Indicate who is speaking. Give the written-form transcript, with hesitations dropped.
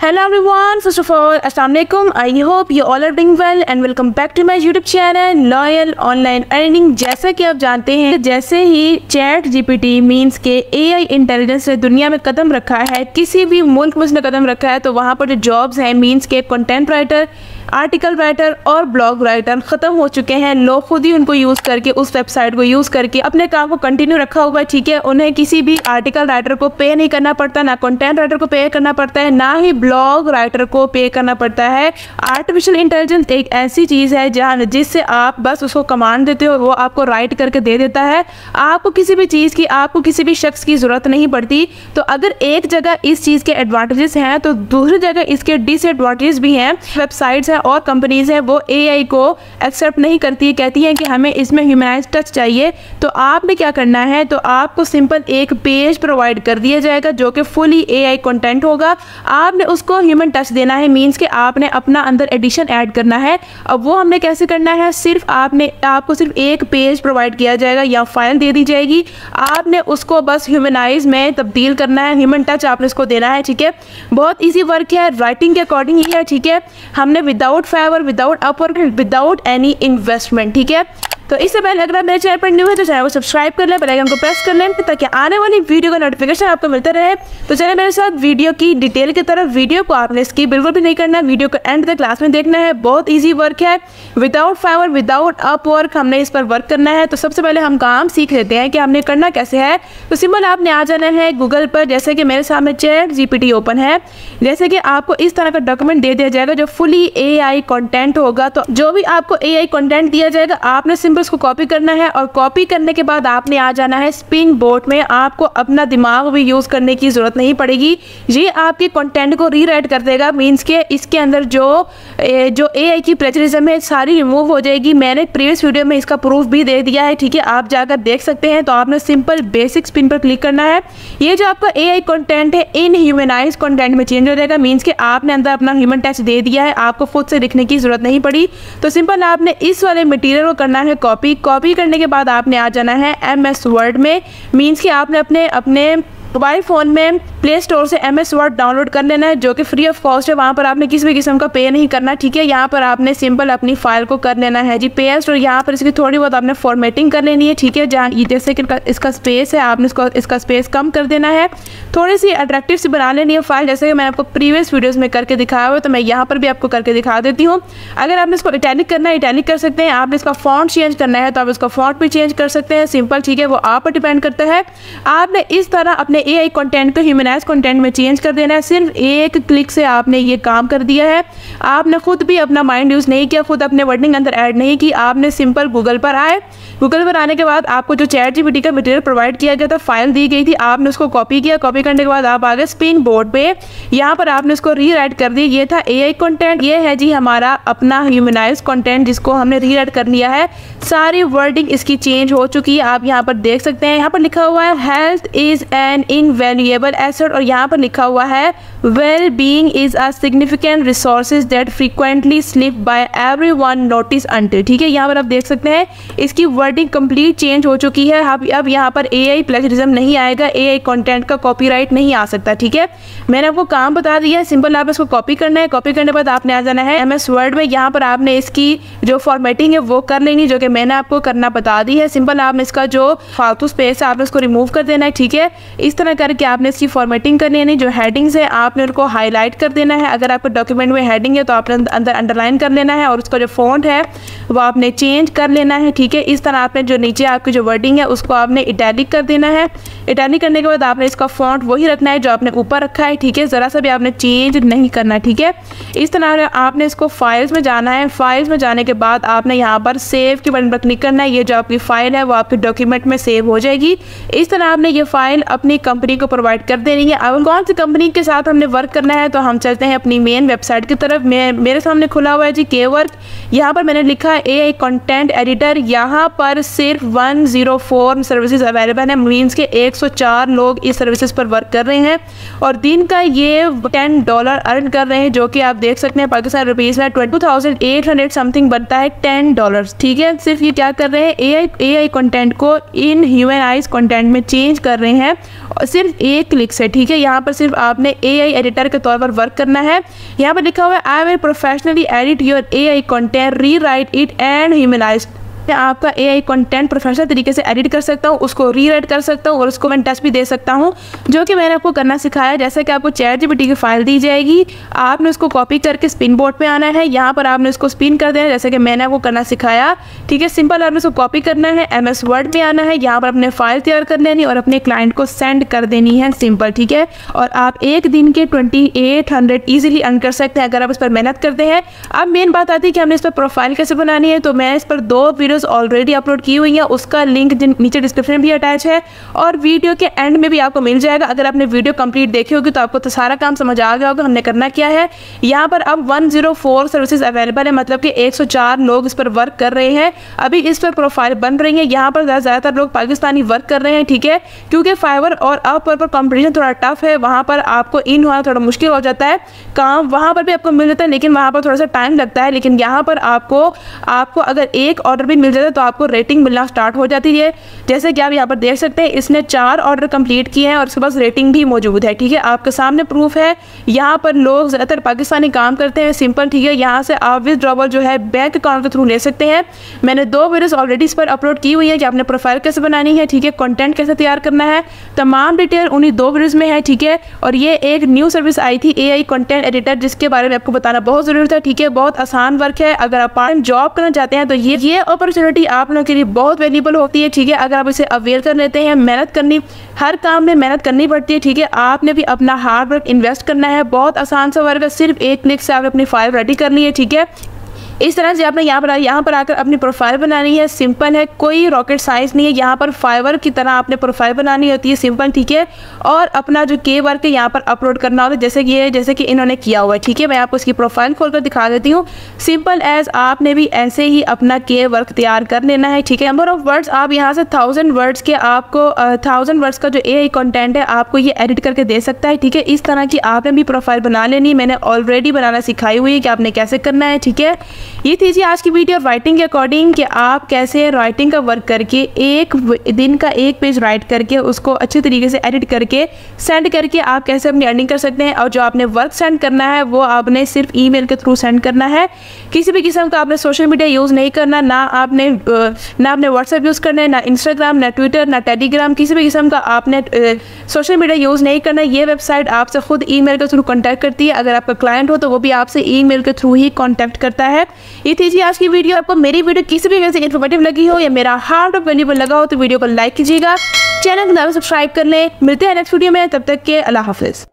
Speaker 1: Hello everyone, first of all, Assalamualaikum. I hope you all are doing well and welcome back to my YouTube channel Loyal Online Earning। जैसा कि आप जानते हैं, जैसे ही ChatGPT means के AI intelligence ने दुनिया में कदम रखा है, किसी भी मुल्क में उसने कदम रखा है, तो वहाँ पर जो जॉब्स हैं मीन्स के कंटेंट राइटर, आर्टिकल राइटर और ब्लॉग राइटर ख़त्म हो चुके हैं। लोग खुद ही उनको यूज़ करके, उस वेबसाइट को यूज़ करके अपने काम को कंटिन्यू रखा हुआ है। ठीक है, उन्हें किसी भी आर्टिकल राइटर को पे नहीं करना पड़ता, ना कंटेंट राइटर को पे करना पड़ता है, ना ही ब्लॉग राइटर को पे करना पड़ता है। आर्टिफिशियल इंटेलिजेंस एक ऐसी चीज़ है जहाँ जिससे आप बस उसको कमांड देते हो, वो आपको राइट करके दे देता है। आपको किसी भी चीज़ की, आपको किसी भी शख्स की ज़रूरत नहीं पड़ती। तो अगर एक जगह इस चीज़ के एडवांटेजेस हैं तो दूसरी जगह इसके डिसएडवांटेजेस भी हैं। वेबसाइट्स हैं और कंपनीज हैं वो AI को एक्सेप्ट नहीं करती है, कहती हैं कि हमें इसमें ह्यूमनाइज टच चाहिए। तो आपने क्या करना है, तो आपको सिंपल एक पेज प्रोवाइड कर दिया जाएगा जो कि फुली AI कंटेंट होगा। आपने उसको ह्यूमन टच देना है, मीन्स कि आपने अपना अंदर एडिशन ऐड करना है। अब वो हमने कैसे करना है, सिर्फ आपको सिर्फ एक पेज प्रोवाइड किया जाएगा या फाइल दे दी जाएगी, आपने उसको बस ह्यूमनाइज में तब्दील करना है, ह्यूमन टच आपने उसको देना है। ठीक है, बहुत ईजी वर्क है, राइटिंग के अकॉर्डिंग ही है। ठीक है, हमने without Fiverr, without Upwork, without any investment. ठीक है, तो इससे पहले अगर आप मेरे चैनल पर न्यू है तो चैनल को सब्सक्राइब कर लें, बेल आइकन को प्रेस कर लें ताकि आने वाली वीडियो का नोटिफिकेशन आपको मिलता रहे। तो चलिए मेरे साथ वीडियो की डिटेल की तरफ। वीडियो को आपने स्किप बिल्कुल भी नहीं करना, वीडियो को एंड तक क्लास में देखना है। बहुत ईजी वर्क है, विदाउट फाइवर, विदाउट अपवर्क हमने इस पर वर्क करना है। तो सबसे पहले हम काम सीख लेते हैं कि हमने करना कैसे है। तो सिंपल आपने आ जाना है गूगल पर, जैसे कि मेरे सामने चैट जीपीटी ओपन है। जैसे कि आपको इस तरह का डॉक्यूमेंट दे दिया जाएगा जो फुली AI कंटेंट होगा। तो जो भी आपको AI कंटेंट दिया जाएगा आपने सिंपल उसको कॉपी करना है, और कॉपी करने के बाद आपने आ जाना है स्प्रिंग बोर्ड में। आपको अपना दिमाग भी यूज़ करने की ज़रूरत नहीं पड़ेगी, ये आपके कंटेंट को रीराइट कर देगा। मीन्स के इसके अंदर जो AI की प्लेजरिज्म है सारी रिमूव हो जाएगी। मैंने प्रीवियस वीडियो में इसका प्रूफ भी दे दिया है। ठीक है, आप जाकर देख सकते हैं। तो आपने सिंपल बेसिक स्पिन पर क्लिक करना है। ये जो आपका AI कंटेंट है इन ह्यूमनाइज कंटेंट में चेंज हो जाएगा। मीन्स के आपने अंदर अपना ह्यूमन टच दे दिया है, आपको खुद से लिखने की ज़रूरत नहीं पड़ी। तो सिंपल आपने इस वाले मटीरियल को करना है कॉपी करने के बाद आपने आ जाना है MS वर्ड में। मीन्स कि आपने अपने मोबाइल फ़ोन में प्ले स्टोर से MS वर्ड डाउनलोड कर लेना है जो कि फ्री ऑफ कॉस्ट है। वहाँ पर आपने किसी भी किस्म का पे नहीं करना। ठीक है, यहाँ पर आपने सिंपल अपनी फाइल को कर लेना है जी पेस्ट, और यहाँ पर इसकी थोड़ी बहुत आपने फॉर्मेटिंग कर लेनी है। ठीक है, जहाँ जैसे कि इसका स्पेस है आपने इसका स्पेस कम कर देना है, थोड़ी सी अट्रैक्टिव सी बना लेनी है फाइल, जैसे कि मैंने आपको प्रीवियस वीडियोज़ में करके दिखाया हुआ। तो मैं यहाँ पर भी आपको करके दिखा देती हूँ। अगर आपने इसको इटैलिक करना है इटैलिक कर सकते हैं, आपने इसका फॉन्ट चेंज करना है तो आप इसका फॉन्ट भी चेंज कर सकते हैं। सिंपल, ठीक है, वो आप पर डिपेंड करता है। आपने इस तरह अपने AI कंटेंट को ह्यूमनाइज कंटेंट में चेंज कर देना है। सिर्फ एक क्लिक से आपने ये काम कर दिया है। आपने खुद भी अपना माइंड यूज़ नहीं किया, खुद अपने वर्डिंग अंदर ऐड नहीं की। आपने सिंपल गूगल पर आए, गूगल पर आने के बाद आपको जो चैट जीपीटी का मटेरियल प्रोवाइड किया गया था, फाइल दी गई थी, आपने उसको कॉपी किया। कॉपी करने के बाद आप आ गए स्पिन बोर्ड पे, यहाँ पर आपने उसको रीराइट कर दिया। ये था AI कंटेंट, ये है जी हमारा अपना ह्यूमनाइज कंटेंट जिसको हमने रीराइट कर लिया है। सारी वर्डिंग इसकी चेंज हो चुकी है, आप यहाँ पर देख सकते हैं। यहाँ पर लिखा हुआ है health is an invaluable asset, और यहाँ पर लिखा हुआ है well being is a significant resources that frequently slip by everyone notice until. ठीक है, यहाँ पर आप देख सकते हैं इसकी वर्डिंग कंप्लीट चेंज हो चुकी है। अब यहाँ पर AI प्लेजरिज्म नहीं आएगा, AI कंटेंट का कॉपीराइट नहीं आ सकता। ठीक है, मैंने आपको काम बता दिया है। सिंपल आप इसको कॉपी करना है, कॉपी करने के बाद आपने आ जाना है MS वर्ड में। यहाँ पर आपने इसकी जो फॉर्मेटिंग है वो कर लेनी, जो कि मैंने आपको करना बता दी है। सिंपल आपने इसका जो फालतू स्पेस है आपने उसको रिमूव कर देना है। ठीक है, इस तरह करके आपने इसकी फॉर्मेटिंग कर लेनी। जो हेडिंग्स है आपने उनको हाईलाइट कर देना है। अगर आपके डॉक्यूमेंट में हेडिंग है तो आपने अंदर अंडरलाइन कर लेना है, और उसका जो फॉन्ट है वो आपने चेंज कर लेना है। ठीक है, इस तरह आपने जो नीचे आपकी जो वर्डिंग है उसको आपने इटैलिक कर देना है। इटैलिक करने के बाद आपने इसका फॉन्ट वही रखना है जो आपने ऊपर रखा है। ठीक है, ज़रा सा भी आपने चेंज नहीं करना। ठीक है, इस तरह आपने इसको फाइल्स में जाना है। फाइल्स में जाने के बाद आपने यहाँ पर सेव के बटन पर क्लिक करना है। ये जो आपकी फाइल है वो आपके डॉक्यूमेंट में सेव हो जाएगी। इस तरह आपने ये फाइल अपनी कंपनी को प्रोवाइड कर देनी है। अब कौन सी कंपनी के साथ हमने वर्क करना है, तो हम चलते हैं अपनी मेन वेबसाइट की तरफ। मेरे सामने खुला हुआ है जी Kwork। यहाँ पर मैंने लिखा है AI कंटेंट एडिटर। यहाँ पर सिर्फ 104 सर्विसेज अवेलेबल है। मीन्स के 104 लोग इस सर्विसेज पर वर्क कर रहे हैं, और दिन का ये $10 अर्न कर रहे हैं, जो कि आप देख सकते हैं पाकिस्तान रुपीज़ में 22,800 समथिंग बनता है $10। ठीक है, सिर्फ ये क्या कर रहे हैं, AI कंटेंट को इन ह्यूमनाइज कंटेंट में चेंज कर रहे हैं। सिर्फ एक क्लिक से, ठीक है। यहाँ पर सिर्फ आपने AI एडिटर के तौर पर वर्क करना है। यहाँ पर लिखा हुआ है I will professionally edit your AI content, rewrite it and humanize. मैं आपका AI कंटेंट प्रोफेशनल तरीके से एडिट कर सकता हूँ, उसको रीराइट कर सकता हूँ और उसको मैं टेस्ट भी दे सकता हूँ, जो कि मैंने आपको करना सिखाया। जैसे कि आपको ChatGPT की फाइल दी जाएगी, आपने उसको कॉपी करके स्पिन बोर्ड पे आना है। यहाँ पर आपने उसको स्पिन कर देना है जैसे कि मैंने आपको करना सिखाया, ठीक है। सिंपल आपने उसको कॉपी करना है, MS वर्ड में आना है, यहाँ पर अपने फाइल तैयार कर लेनी और अपने क्लाइंट को सेंड कर देनी है, सिंपल, ठीक है। और आप एक दिन के 2800 ईजिली अर्न कर सकते हैं अगर आप इस पर मेहनत करते हैं। अब मेन बात आती है कि हमने इस पर प्रोफाइल कैसे बनानी है। तो मैं इस पर 2 वीडियोस ऑलरेडी अपलोड की हुई है, उसका लिंक नीचे डिस्क्रिप्शन में भी अटैच है और वीडियो के एंड में भी आपको मिल जाएगा। अगर आपने वीडियो कंप्लीट देखी होगी तो आपको तो सारा काम समझ आ गया होगा हमने करना क्या है। यहाँ पर अब 104 सर्विसेज अवेलेबल है, मतलब कि 104 लोग इस पर वर्क कर रहे हैं। अभी इस पर प्रोफाइल बन रही है। यहाँ पर ज़्यादातर लोग पाकिस्तानी वर्क कर रहे हैं, ठीक है, क्योंकि फाइवर और अपवर पर कॉम्पिटिशन थोड़ा टफ है। वहाँ पर आपको इन होना थोड़ा मुश्किल हो जाता है, काम वहाँ पर भी आपको मिल जाता है लेकिन वहाँ पर थोड़ा सा टाइम लगता है। लेकिन यहाँ पर आपको अगर एक ऑर्डर भी मिल जाता है तो आपको रेटिंग मिलना स्टार्ट हो जाती है। जैसे कि आप यहाँ पर देख सकते हैं, इसने 4 ऑर्डर कंप्लीट किए हैं और उसके पास रेटिंग भी मौजूद है, ठीक है। आपके सामने प्रूफ है। यहाँ पर लोग ज़्यादातर पाकिस्तानी काम करते हैं, सिंपल, ठीक है। यहाँ से आप विथड्रॉवल जो है बैंक अकाउंट के थ्रू ले सकते हैं। मैंने 2 वीडियोस ऑलरेडी इस पर अपलोड की हुई है कि आपने प्रोफाइल कैसे बनानी है, ठीक है, कंटेंट कैसे तैयार करना है, तमाम डिटेल उन्हीं 2 वीडियोस में है, ठीक है। और ये एक न्यू सर्विस आई थी AI कंटेंट एडिटर, जिसके बारे में आपको बताना बहुत ज़रूरी था, ठीक है। बहुत आसान वर्क है। अगर आप पार्ट टाइम जॉब करना चाहते हैं तो ये अपॉर्चुनिटी आप लोगों के लिए बहुत वैल्यूबल होती है, ठीक है। अगर आप इसे अवेयर कर लेते हैं, मेहनत करनी, हर काम में मेहनत करनी पड़ती है, ठीक है। आपने भी अपना हार्ड वर्क इन्वेस्ट करना है। बहुत आसान सा वर्क है, सिर्फ एक क्लिक से आपने अपनी फाइल रेडी करनी है, ठीक है। इस तरह से आपने यहाँ पर आकर अपनी प्रोफाइल बनानी है, सिंपल है, कोई रॉकेट साइंस नहीं है। यहाँ पर फाइवर की तरह आपने प्रोफाइल बनानी होती है, सिंपल, ठीक है। और अपना जो के वर्क है यहाँ पर अपलोड करना होता है, जैसे कि इन्होंने किया हुआ है, ठीक है। मैं आपको इसकी प्रोफाइल खोलकर दिखा देती हूँ। सिंपल एज आपने भी ऐसे ही अपना के वर्क तैयार कर लेना है, ठीक है। नंबर ऑफ वर्ड्स आप यहाँ से 1000 वर्ड्स के आपको 1000 वर्ड्स का जो AI कंटेंट है आपको ये एडिट करके दे सकता है, ठीक है। इस तरह की आपने भी प्रोफाइल बना लेनी, मैंने ऑलरेडी बनाना सिखाई हुई है कि आपने कैसे करना है, ठीक है। ये थी जी आज की वीडियो राइटिंग के अकॉर्डिंग कि आप कैसे राइटिंग का वर्क करके एक दिन का एक पेज राइट करके उसको अच्छे तरीके से एडिट करके सेंड करके आप कैसे अपनी अर्निंग कर सकते हैं। और जो आपने वर्क सेंड करना है वो आपने सिर्फ ईमेल के थ्रू सेंड करना है। किसी भी किस्म का आपने सोशल मीडिया यूज़ नहीं करना, ना आपने व्हाट्सएप यूज़ करना है, ना इंस्टाग्राम, ना ट्विटर, ना टेलीग्राम, किसी भी किस्म का आपने सोशल मीडिया यूज़ नहीं करना। ये वेबसाइट आपसे खुद ईमेल के थ्रू कॉन्टैक्ट करती है। अगर आपका क्लाइंट हो तो वो भी आपसे ईमेल के थ्रू ही कॉन्टैक्ट करता है। ये थी जी आज की वीडियो। आपको मेरी वीडियो किसी भी वजह से इन्फॉर्मेटिव लगी हो या मेरा हार्ड और वैल्यूएबल लगा हो तो वीडियो को लाइक कीजिएगा, चैनल को सब्सक्राइब कर लें। मिलते हैं नेक्स्ट वीडियो में, तब तक के अल्लाह हाफिज़।